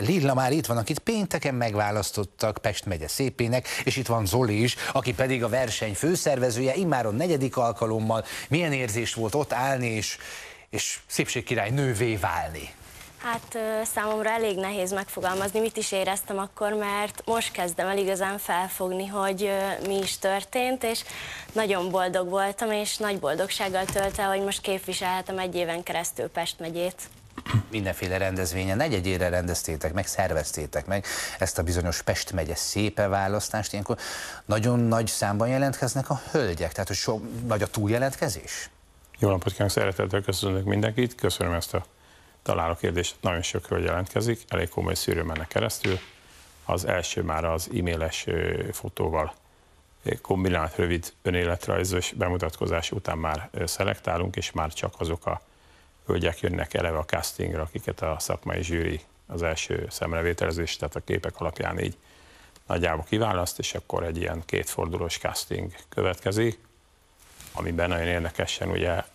Lilla már itt van, akit pénteken megválasztottak Pest megye szépének, és itt van Zoli is, aki pedig a verseny főszervezője, immáron 4. alkalommal. Milyen érzés volt ott állni és szépségkirály nővé válni? Hát számomra elég nehéz megfogalmazni, mit is éreztem akkor, mert most kezdem el igazán felfogni, hogy mi is történt, és nagyon boldog voltam, és nagy boldogsággal tölt el, hogy most képviselhetem 1 éven keresztül Pest megyét. Mindenféle rendezvényen, 4-ére rendeztétek meg, szerveztétek meg ezt a bizonyos Pest megye szépe választást. Ilyenkor nagyon nagy számban jelentkeznek a hölgyek, tehát hogy nagy a túljelentkezés? Jó napot kívánok, szeretettel köszönök mindenkit, köszönöm ezt a találó kérdést. Nagyon sok hölgy jelentkezik, elég komoly szűrőn mennek keresztül. Az első már az e-mailes fotóval kombinált rövid önéletrajzos bemutatkozás után már szelektálunk, és már csak azok a hölgyek jönnek eleve a castingra, akiket a szakmai zsűri az első szemrevételezés, tehát a képek alapján így nagyjából kiválaszt, és akkor egy ilyen 2 fordulós casting következik, amiben nagyon érdekesen ugye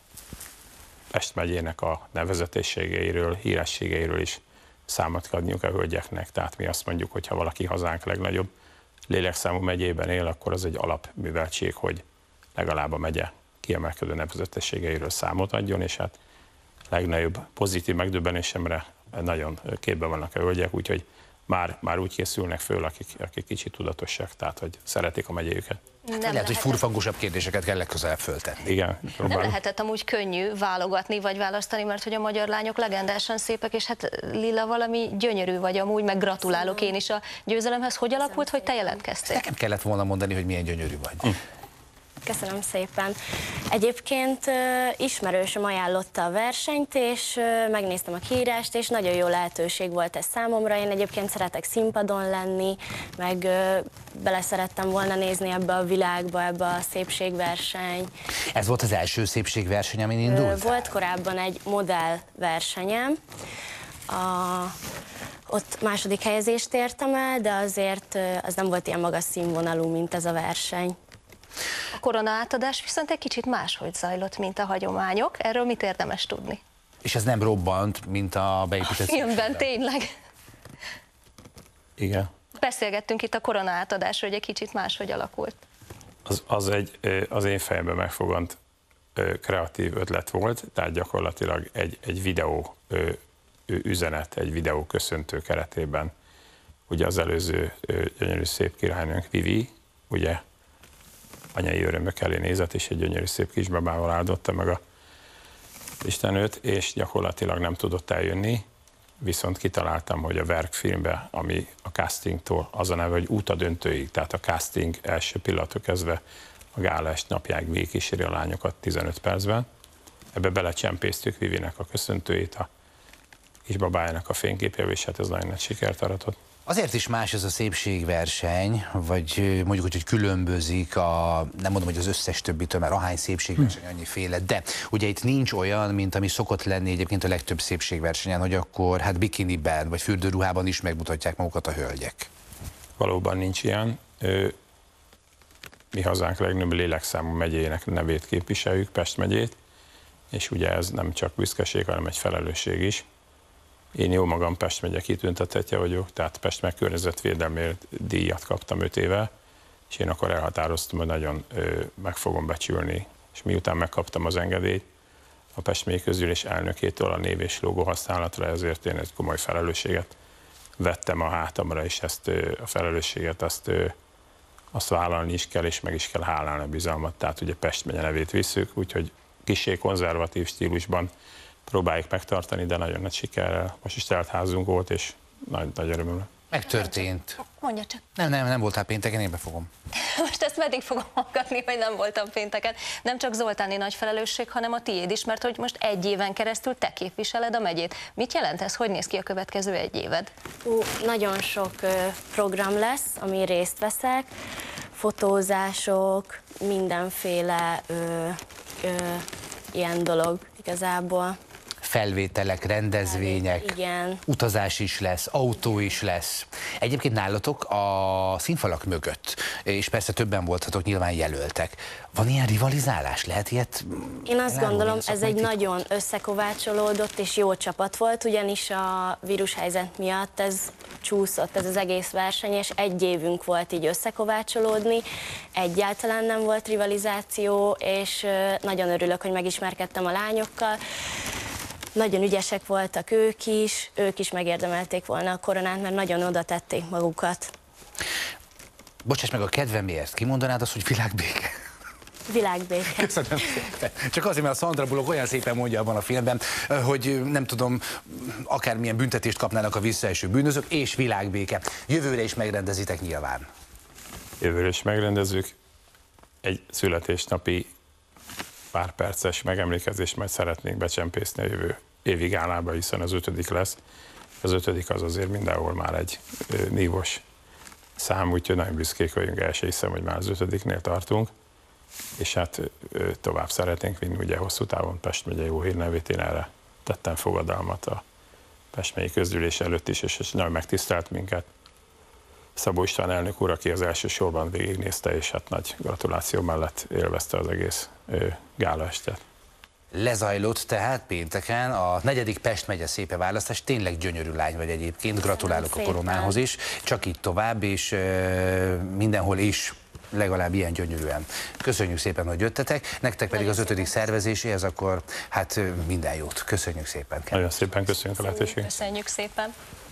Pest megyének a nevezetességeiről, hírességeiről is számot kell adniuk a hölgyeknek. Tehát mi azt mondjuk, hogy ha valaki hazánk legnagyobb lélekszámú megyében él, akkor az egy alapműveltség, hogy legalább a megye kiemelkedő nevezetességeiről számot adjon, és hát legnagyobb pozitív megdöbbenésemre nagyon képben vannak a hölgyek, úgyhogy már úgy készülnek föl, akik kicsit tudatosak, tehát hogy szeretik a megyéjüket. Lehet, hogy furfangosabb kérdéseket kell legközelebb föltenni. Igen, nem lehetett amúgy könnyű válogatni vagy választani, mert hogy a magyar lányok legendásan szépek, és hát Lilla valami gyönyörű vagy amúgy, meg gratulálok én is a győzelemhez. Hogy alakult, hogy te jelentkeztél? Nekem kellett volna mondani, hogy milyen gyönyörű vagy. Köszönöm szépen. Egyébként ismerősöm ajánlotta a versenyt, és megnéztem a kiírást, és nagyon jó lehetőség volt ez számomra. Én egyébként szeretek színpadon lenni, meg bele szerettem volna nézni ebbe a világba, ebbe a szépségverseny. Ez volt az első szépségverseny, amin indult? Volt korábban egy modellversenyem. Ott 2. helyezést értem el, de azért az nem volt ilyen magas színvonalú, mint ez a verseny. A koronaátadás viszont egy kicsit máshogy zajlott, mint a hagyományok. Erről mit érdemes tudni? És ez nem robbant, mint a beépített filmben, tényleg. Igen. Beszélgettünk itt a koronaátadásról, hogy egy kicsit máshogy alakult. Az én fejemben megfogant kreatív ötlet volt, tehát gyakorlatilag egy videó üzenet, egy videó köszöntő keretében. Ugye az előző gyönyörű szép királynőnk Vivi, ugye anyai örömök elé nézett, és egy gyönyörű szép kisbabával áldotta meg a Isten őt, és gyakorlatilag nem tudott eljönni, viszont kitaláltam, hogy a Verk-filmbe, ami a castingtól az a neve, hogy út a döntőig, tehát a casting első pillanattól kezdve a gála est napjáig végigkíséri a lányokat 15 percben. Ebbe belecsempésztük Vivinek a köszöntőjét, a kisbabájának a fényképével, és hát ez nagyon nagy sikert aratott. Azért is más ez a szépségverseny, vagy mondjuk, hogy különbözik nem mondom, hogy az összes többitől, mert ahány szépségverseny annyiféle, de ugye itt nincs olyan, mint ami szokott lenni egyébként a legtöbb szépségversenyen, hogy akkor hát bikiniben vagy fürdőruhában is megmutatják magukat a hölgyek. Valóban nincs ilyen. Mi hazánk legnagyobb lélekszámú megyének nevét képviseljük, Pest megyét, és ugye ez nem csak büszkeség, hanem egy felelősség is. Én jó magam Pest megye kitüntetetje vagyok, tehát Pest meg környezetvédelmért díjat kaptam 5 éve, és én akkor elhatároztam, hogy nagyon meg fogom becsülni, és miután megkaptam az engedélyt a Pest megye közgyűlés elnökétől a név és logó használatra, ezért én egy komoly felelősséget vettem a hátamra, és ezt a felelősséget azt vállalni is kell, és meg is kell hálálni a bizalmat, tehát ugye Pest megye nevét visszük, úgyhogy kissé konzervatív stílusban próbáljuk megtartani, de nagyon nagy sikerrel. Most is telt házunk volt, és nagy örömömre. Megtörtént. Mondja csak. Nem voltál pénteken, én befogom. Most ezt meddig fogom hallgatni, hogy nem voltam pénteken. Nem csak Zoltáni nagy felelősség, hanem a tiéd is, mert hogy most 1 éven keresztül te képviseled a megyét. Mit jelent ez? Hogy néz ki a következő 1 éved? Nagyon sok program lesz, amin részt veszek, fotózások, mindenféle ilyen dolog igazából. felvételek, rendezvények, igen. utazás is lesz, autó is lesz. Egyébként nálatok a színfalak mögött, és persze többen voltatok, nyilván jelöltek. Van ilyen rivalizálás? Lehet ilyet? Én azt gondolom, ez egy nagyon összekovácsolódott és jó csapat volt, ugyanis a vírushelyzet miatt ez csúszott, ez az egész verseny, és egy évünk volt így összekovácsolódni, egyáltalán nem volt rivalizáció, és nagyon örülök, hogy megismerkedtem a lányokkal. Nagyon ügyesek voltak ők is megérdemelték volna a koronát, mert nagyon oda tették magukat. Bocsáss meg, a kedvemért kimondanád azt, hogy világbéke? Világbéke. Köszönöm szépen. Csak azért, mert a Sandra Bullock olyan szépen mondja abban a filmben, hogy nem tudom, akármilyen büntetést kapnának a visszaeső bűnözők, és világbéke. Jövőre is megrendezitek nyilván. Jövőre is megrendezzük. Egy születésnapi pár perces megemlékezést majd szeretnénk becsempészni a jövő évi gálába, hiszen az 5. lesz. Az 5. az azért mindenhol már egy nívos szám, úgyhogy nagyon büszkék vagyunk, el se hiszem, hogy már az 5-nél tartunk. És hát tovább szeretnénk vinni, ugye hosszú távon Pest megye jó hírnevét, én erre tettem fogadalmat a Pest megyei közgyűlés előtt is, és nagyon megtisztelt minket Szabó István elnök úr, aki az első sorban végignézte, és hát nagy gratuláció mellett élvezte az egész gálaestet. Lezajlott tehát pénteken a 4. Pest megye szépe választás. Tényleg gyönyörű lány vagy egyébként, gratulálok a koronához is, csak így tovább, és mindenhol is legalább ilyen gyönyörűen. Köszönjük szépen, hogy jöttetek, nektek pedig az 5. szervezéséhez, akkor hát minden jót. Köszönjük szépen. Nagyon szépen köszönjük a lehetőséget. Köszönjük szépen.